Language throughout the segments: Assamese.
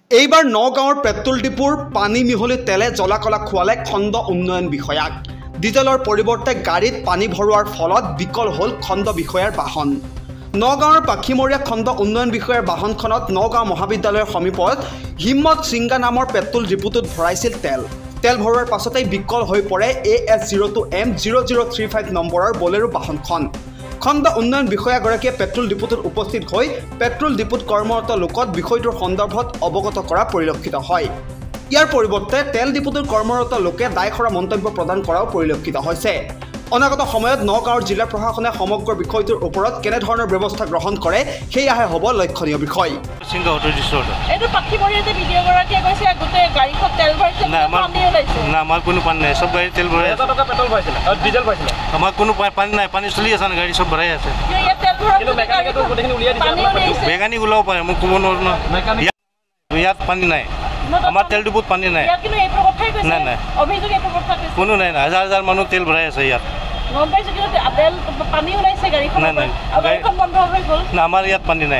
এইবাৰ নগাঁৱৰ পেট্ৰল ডিপুৰ পানী মিহলি তেলে জ্বলাকলা খোৱালে খণ্ড উন্নয়ন বিষয়াক। ডিজেলৰ পৰিৱৰ্তে গাড়ীত পানী ভৰোৱাৰ ফলত বিকল হ'ল খণ্ড বিষয়াৰ বাহন। নগাঁৱৰ পাখিমৰীয়া খণ্ড উন্নয়ন বিষয়াৰ বাহনখনত নগাঁও মহাবিদ্যালয়ৰ সমীপত হিম্মত সিংগা নামৰ পেট্ৰল ডিপুটোত ভৰাইছিল তেল। তেল ভৰোৱাৰ পাছতেই বিকল হৈ পৰে AS02M0035 নম্বৰৰ বলেৰো বাহনখন। খণ্ড উন্নয়ন বিষয়াগৰাকীয়ে পেট্ৰল ডিপুটোত উপস্থিত হৈ পেট্ৰল ডিপুত কৰ্মৰত লোকত বিষয়টোৰ সন্দৰ্ভত অৱগত কৰা পৰিলক্ষিত হয়। ইয়াৰ পৰিৱৰ্তে তেল ডিপুটোৰ কৰ্মৰত লোকে দায়খৰা মন্তব্য প্ৰদান কৰাও পৰিলক্ষিত হৈছে। অনাগত সময়ত নগাঁৱৰ জিলা প্ৰশাসনে সমগ্ৰ বিষয়টোৰ ওপৰত কেনেধৰণৰ ব্যৱস্থা গ্ৰহণ কৰে সেয়াহে হ'ব লক্ষণীয় বিষয়। এইটো পাখিমৰীয়া যে ভিডিঅ'গৰাকীয়ে কৈছে গোটেই গাড়ীখন তেল ভৰাইছে, পানী ওলাইছে। না, আমাৰ কোনো পানী নাই, সব গাড়ী তেল ভৰাই আছে। পেট্ৰল ভৰাইছিলে আৰু ডিজেল ভৰাইছিলে। আমাৰ কোনো পানী নাই, পানী চলি আছে না, গাড়ী সব ভৰাই আছে। ইয়াত তেল ভৰাই কিন্তু মেকানিকেটো গোটেইখিনি উলিয়াই দিছে। মেকানিক ওলাব পাৰে, মোক ক'ব নোৱাৰো না। ইয়াত পানী নাই, আমাৰ তেল ডিপুত পানী নাই। ইয়াত কিন্তু এইটো কথাই কৈছে। নাই নাই, অভিযোগ এইটো কথা কৈছে। কোনো নাই, হাজাৰ হাজাৰ মানুহ তেল ভৰাই আছে ইয়াত। গম পাইছো কিন্তু তেল পানী ওলাইছে গাড়ীখন। নাই নাই, গাড়ীখন বন্ধ হৈ গ'ল। না, আমাৰ ইয়াত পানী নাই।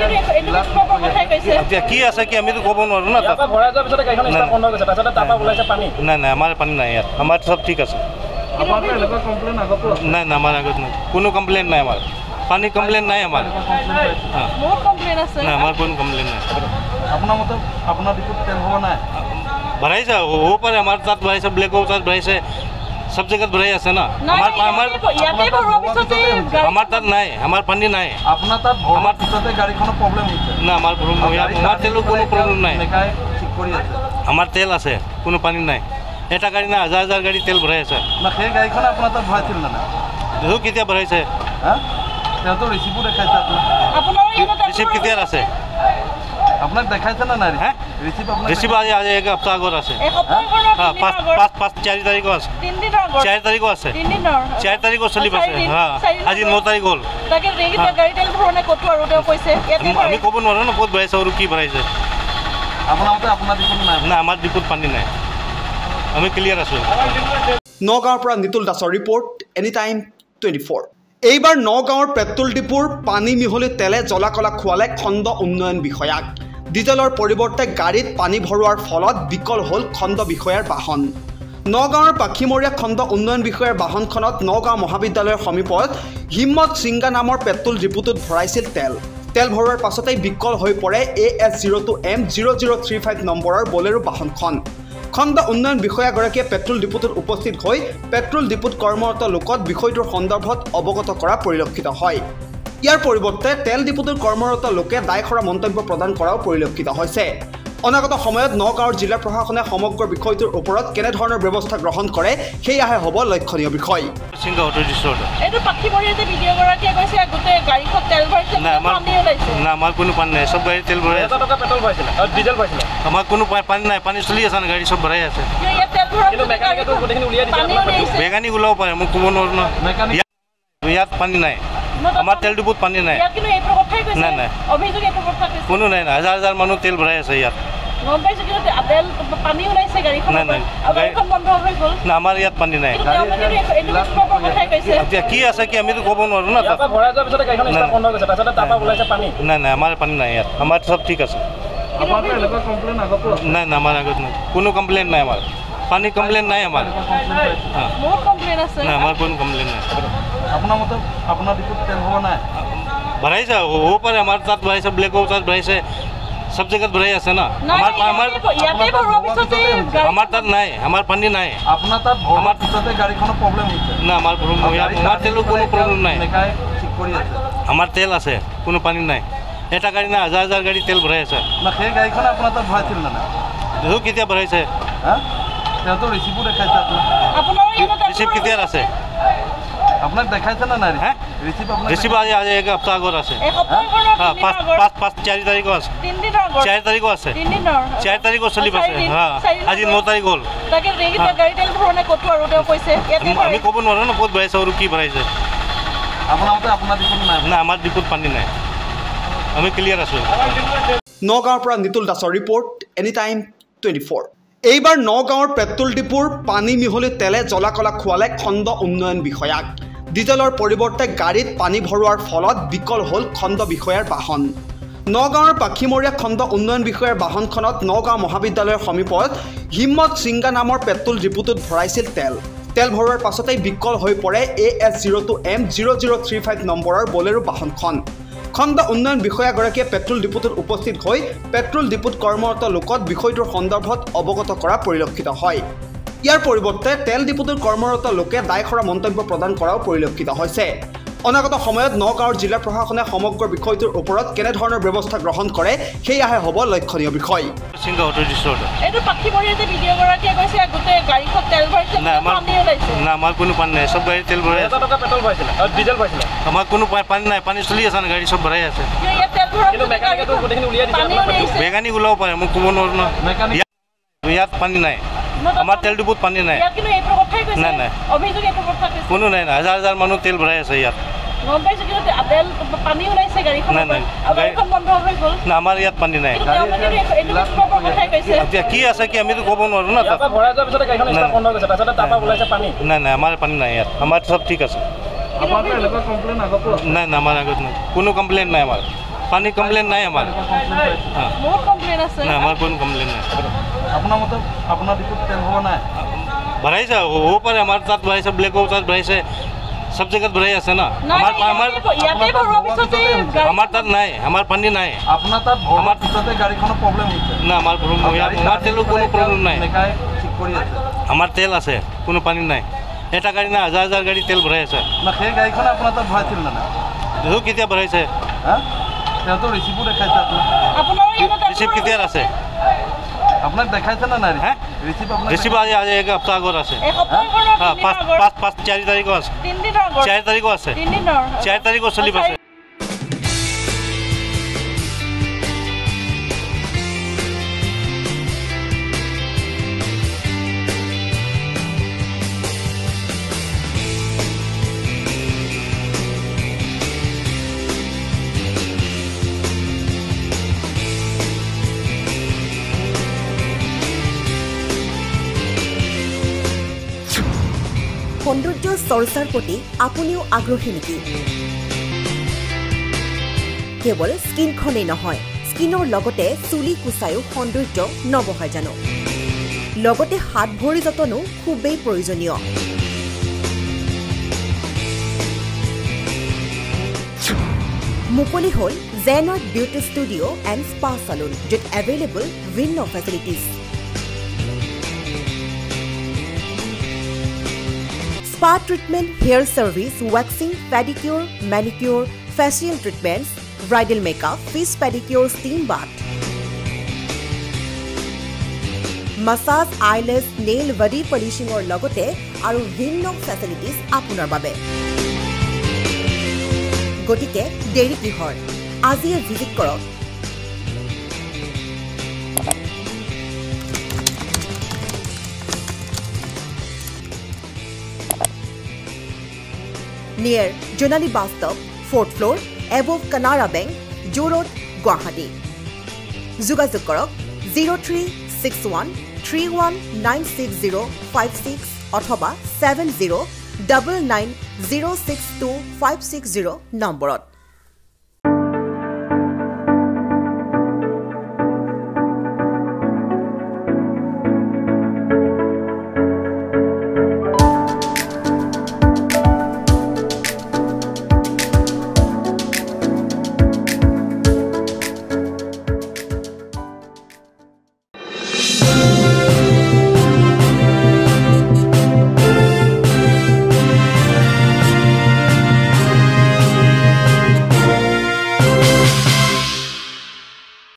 এতিয়া কি আছে কি আমিতো ক'ব নোৱাৰো না। ভৰাই যোৱাৰ পিছতে গাড়ীখন ষ্টাৰ্ট বন্ধ হৈ গৈছে, তাৰপিছতে তাৰপৰা ওলাইছে পানী। নাই নাই, আমাৰ পানী নাই ইয়াত, আমাৰ চব ঠিক আছে। নাই নাই, আমাৰ আগত নাই, কোনো কমপ্লেইন নাই আমাৰ। পানী কমপ্লেইন নাই আমাৰ। বহুত কমপ্লেইন আছে। নাই, আমাৰ কোনো কমপ্লেইন নাই। আপোনাৰ মতে আপোনাৰ ডিপুত তেল হ'ব নাই? ভৰাইছে, হ'ব পাৰে, আমাৰ তাত ভৰাইছে, ব্লেকো তাত ভৰাইছে, সব জেগাত ভৰাই আছে না। আমাৰ তাত নাই, আমাৰ পানী নাই। আপোনাৰ তাত ভৰাৰ পিছতে গাড়ীখনৰ প্ৰব্লেম হৈছে না, আমাৰ তেলৰ কোনো প্ৰব্লেম নাই। ঠিক কৰি আছে, আমাৰ তেল আছে, কোনো পানী নাই। এটা গাড়ী নাই, হাজাৰ হাজাৰ গাড়ী তেল ভৰাই আছে। না সেই গাড়ীখনে আপোনাৰ তাত ভৰাইছিল নে নাই? দেখো কেতিয়া ভৰাইছে। তেওঁতো ৰিচিপো দেখাইছে আপোনাৰ। ৰিচিপ্ট কেতিয়াৰ আছে? আপোনাক দেখাইছে নে নাই? ৰিচিপ্ট আজি এক সপ্তাহ আগত আছে। 4 তাৰিখো আছে, 4 তাৰিখো আছে, 4 তাৰিখো চলি আছে। আজি 9 তাৰিখ হ'ল। আমি ক'ব নোৱাৰো ন ক'ত ভৰাইছে আৰু কি ভৰাইছে। আপোনাৰ মতে আপোনাৰ ডিপুত নাই? না, আমাৰ ডিপুত পানী নাই, আমি ক্লিয়াৰ আছোঁ। নগাঁৱৰ পৰা নিতুল দাসৰ ৰিপৰ্ট, এনিটাইম 24। এইবাৰ নগাঁৱৰ পেট্ৰল ডিপুৰ পানী মিহলি তেলে জ্বলাকলা খোৱালে খণ্ড উন্নয়ন বিষয়াক। ডিজেলৰ পৰিৱৰ্তে গাড়ীত পানী ভৰোৱাৰ ফলত বিকল হ'ল খণ্ড বিষয়াৰ বাহন। নগাঁৱৰ পাখিমৰীয়া খণ্ড উন্নয়ন বিষয়াৰ বাহনখনত নগাঁও মহাবিদ্যালয়ৰ সমীপত হিম্মত সিংগা নামৰ পেট্ৰল ডিপুটোত ভৰাইছিল তেল। তেল ভৰোৱাৰ পাছতেই বিকল হৈ পৰে AS02M0035 নম্বৰৰ বলেৰো বাহনখন। খণ্ড উন্নয়ন বিষয়াগৰাকীয়ে পেট্ৰল ডিপুটোত উপস্থিত হৈ পেট্ৰল ডিপুত কৰ্মৰত লোকত বিষয়টোৰ সন্দৰ্ভত অৱগত কৰা পৰিলক্ষিত হয়। ইয়াৰ পৰিৱৰ্তে তেল ডিপুটোৰ কৰ্মৰত লোকে দায়খৰা মন্তব্য প্ৰদান কৰাও পৰিলক্ষিত হৈছে। অনাগত সময়ত নগাঁৱৰ জিলা প্ৰশাসনে সমগ্ৰ বিষয়টোৰ ওপৰত কেনেধৰণৰ ব্যৱস্থা গ্ৰহণ কৰে সেয়াহে হ'ব লক্ষণীয় বিষয়। এইটো পাখিমৰীয়া যে ভিডিঅ'গৰাকীয়ে কৈছে গোটেই গাড়ীখন তেল ভৰাইছে, পানী ওলাইছে। না, আমাৰ কোনো পানী নাই, সব গাড়ী তেল ভৰাই আছে। পেট্ৰল ভৰাইছিলে আৰু ডিজেল ভৰাইছিলে। আমাৰ কোনো পানী নাই, পানী চলি আছে না, গাড়ী সব ভৰাই আছে। ইয়াত তেল ভৰাই কিন্তু মেকানিকেটো গোটেইখিনি উলিয়াই দিছে। মেকানিক ওলাব পাৰে, মোক ক'ব নোৱাৰো না। ইয়াত পানী নাই, আমাৰ তেল ডিপুত পানী নাই। ইয়াত কিন্তু এইটো কথাই কৈছে। নাই নাই, অভিযোগ এইটো কথা কৈছে। কোনো নাই, হাজাৰ হাজাৰ মানুহ তেল ভৰাই আছে ইয়াত। গম পাইছো কিন্তু তেল পানী ওলাইছে গাড়ীখন। নাই নাই, গাড়ীখন বন্ধ হৈ গ'ল। না, আমাৰ ইয়াত পানী নাই। এতিয়া কি আছে কি আমিতো ক'ব নোৱাৰো না। ভৰাই যোৱাৰ পিছতে গাড়ীখন ষ্টাৰ্ট বন্ধ হৈ গৈছে, তাৰপিছতে তাৰপৰা ওলাইছে পানী। নাই নাই, আমাৰ পানী নাই ইয়াত, আমাৰ চব ঠিক আছে। নাই নাই, আমাৰ আগত নাই, কোনো কমপ্লেইন নাই আমাৰ। পানী কমপ্লেইন নাই আমাৰ। বহুত কমপ্লেইন আছে। নাই, আমাৰ কোনো কমপ্লেইন নাই। আপোনাৰ মতে আপোনাৰ ডিপুত তেল হ'ব নাই? ভৰাইছে, হ'ব পাৰে, আমাৰ তাত ভৰাইছে, ব্লেকো তাত ভৰাইছে, সব জেগাত ভৰাই আছে না। আমাৰ তাত নাই, আমাৰ পানী নাই। আপোনাৰ তাত ভৰাৰ পিছতে গাড়ীখনৰ প্ৰব্লেম হৈছে না, আমাৰ তেলৰ কোনো প্ৰব্লেম নাই। ঠিক কৰি আছে, আমাৰ তেল আছে, কোনো পানী নাই। এটা গাড়ী নাই, হাজাৰ হাজাৰ গাড়ী তেল ভৰাই আছে। না সেই গাড়ীখনে আপোনাৰ তাত ভৰাইছিল নে নাই? দেখো কেতিয়া ভৰাইছে। তেওঁতো ৰিচিপো দেখাইছে ৰিচিপ্ট কেতিয়াৰ আছে? আপোনাক দেখাইছে নে নাই? ৰিচিপ্ট আজি এক সপ্তাহ আগত আছে। 4 তাৰিখো আছে, 4 তাৰিখো আছে, 4 তাৰিখো চলি আছে। আজি 9 তাৰিখ হ'ল। আমি ক'ব নোৱাৰো ন ক'ত ভৰাইছে আৰু কি ভৰাইছে। আপোনাৰ মতে আপোনাৰ ডিপুত নাই? না, আমাৰ ডিপুত পানী নাই, আমি ক্লিয়াৰ আছোঁ। নগাঁৱৰ পৰা নিতুল দাসৰ ৰিপৰ্ট, এনিটাইম 24। এইবাৰ নগাঁৱৰ পেট্ৰল ডিপুৰ পানী মিহলি তেলে জ্বলাকলা খোৱালে খণ্ড উন্নয়ন বিষয়াক। ডিজেলৰ পৰিৱৰ্তে গাড়ীত পানী ভৰোৱাৰ ফলত বিকল হ'ল খণ্ড বিষয়াৰ বাহন। নগাঁৱৰ পাখিমৰীয়া খণ্ড উন্নয়ন বিষয়াৰ বাহনখনত নগাঁও মহাবিদ্যালয়ৰ সমীপত হিম্মত সিংগা নামৰ পেট্ৰল ডিপুটোত ভৰাইছিল তেল। তেল ভৰোৱাৰ পাছতেই বিকল হৈ পৰে AS02M0035 নম্বৰৰ বলেৰো বাহনখন। খণ্ড উন্নয়ন বিষয়াগৰাকীয়ে পেট্ৰল ডিপুটোত উপস্থিত হৈ পেট্ৰল ডিপুত কৰ্মৰত লোকক বিষয়টোৰ সন্দৰ্ভত অৱগত কৰা পৰিলক্ষিত হয়। ইয়াৰ পৰিৱৰ্তে তেল ডিপুটোৰ কৰ্মৰত লোকে দায়খৰা মন্তব্য প্ৰদান কৰাও পৰিলক্ষিত হৈছে। অনাগত সময়ত নগাঁৱৰ জিলা প্ৰশাসনে সমগ্ৰ বিষয়টোৰ ওপৰত কেনেধৰণৰ ব্যৱস্থা গ্ৰহণ কৰে সেয়াহে হ'ব লক্ষণীয় বিষয়। এইটো পাখিমৰীয়া যে ভিডিঅ'গৰাকীয়ে কৈছে গোটেই গাড়ীখন তেল ভৰাইছে, পানী ওলাইছে। না আমাৰ কোনো পানী নাই, সব গাড়ী তেল ভৰাই আছে। পেট্ৰল ভৰাইছিলে আৰু ডিজেল ভৰাইছিলে। আমাৰ কোনো পানী নাই, পানী চলি আছে না, গাড়ী সব ভৰাই আছে। ইয়াত তেল ভৰাই কিন্তু মেকানিকেটো গোটেইখিনি উলিয়াই দিছে। পানী ওলাইছে। মেকানিক ওলাব পাৰে, মোক ক'ব নোৱাৰো না। ইয়াত পানী নাই, আমাৰ তেল ডিপুত পানী নাই। ইয়াত কিন্তু এইটো কথাই কৈছে। নাই নাই, অভিযোগ এইটো কথা কৈছে। কোনো নাই, হাজাৰ হাজাৰ মানুহ তেল ভৰাই আছে ইয়াত। গম পাইছো কিন্তু তেল পানী ওলাইছে গাড়ীখন। নাই নাই, গাড়ীখন বন্ধ হৈ গ'ল। না আমাৰ ইয়াত পানী নাই। এতিয়া কি আছে কি আমিতো ক'ব নোৱাৰো না। ভৰাই যোৱাৰ পিছতে গাড়ীখন ষ্টাৰ্ট বন্ধ হৈ গৈছে, তাৰপিছতে তাৰপৰা ওলাইছে পানী। নাই নাই, আমাৰ পানী নাই ইয়াত, আমাৰ সব ঠিক আছে। আপোনালোকৰ এনেকুৱা কমপ্লেইন আগতো আছে? নাই নাই, আমাৰ আগত নাই, কোনো কমপ্লেইন নাই আমাৰ। পানী কমপ্লেইন নাই আমাৰ। বহুত কমপ্লেইন আছে। নাই, আমাৰ কোনো কমপ্লেইন নাই। আপোনাৰ মতে আপোনাৰ ডিপুত তেল ভৰোৱা নাই? ভৰাইছে, হ'ব পাৰে আমাৰ তাত ভৰাইছে, ব্লেকো তাত ভৰাইছে, সব জেগাত ভৰাই আছে না। আমাৰ তাত নাই, আমাৰ পানী নাই। আপোনাৰ তাত ভৰাৰ পিছতে গাড়ীখনৰ প্ৰব্লেম হৈছে? না, আমাৰ তেলৰ কোনো প্ৰব্লেম নাই। ঠিক কৰি আছে? আমাৰ তেল আছে, কোনো পানী নাই। এটা গাড়ী নাই, হাজাৰ হাজাৰ গাড়ী তেল ভৰাই আছে। না সেই গাড়ীখনে আপোনাৰ তাত ভৰাইছিল নে নাই? দেখো কেতিয়া ভৰাইছে। তেওঁতো ৰিচিপো দেখাইছে আপোনাক? ৰিচিপ কেতিয়াৰ আছে? আপোনাক দেখাইছে নে নাই ৰিচিপ? ৰিচিপ আজি এক সপ্তাহ আগত আছে। 4 তাৰিখো আছে। 4 তাৰিখো আছে। 4 তাৰিখো চলি আছে। সৌন্দৰ্য চৰ্চাৰ প্ৰতি আপুনিও আগ্ৰহী নেকি? কেৱল স্কিনখনেই নহয়, স্কিনৰ লগতে চুলি কুচায়ো সৌন্দৰ্য নবহায় জানো? লগতে হাত ভৰি যতনো খুবেই প্ৰয়োজনীয়। মুকলি হ'ল জেনাৰ্ড beauty studio' and spa salon, য'ত এভেইলেবল ভিন্ন facilities. Spa treatment, hair service, waxing, pedicure, manicure, facial treatments, bridal makeup, fish pedicure, steam bath, massage, eyelash, nail, body polishing or logote aru vinno facilities apunar babe. Gotike deri kihor ajiye visit korok. Near Jonali Bus Stop, 4th floor, above Canara Bank, Joo Road, Guwahati. Jogajog korok 036131960656 অথবা 7099062560 নম্বৰত।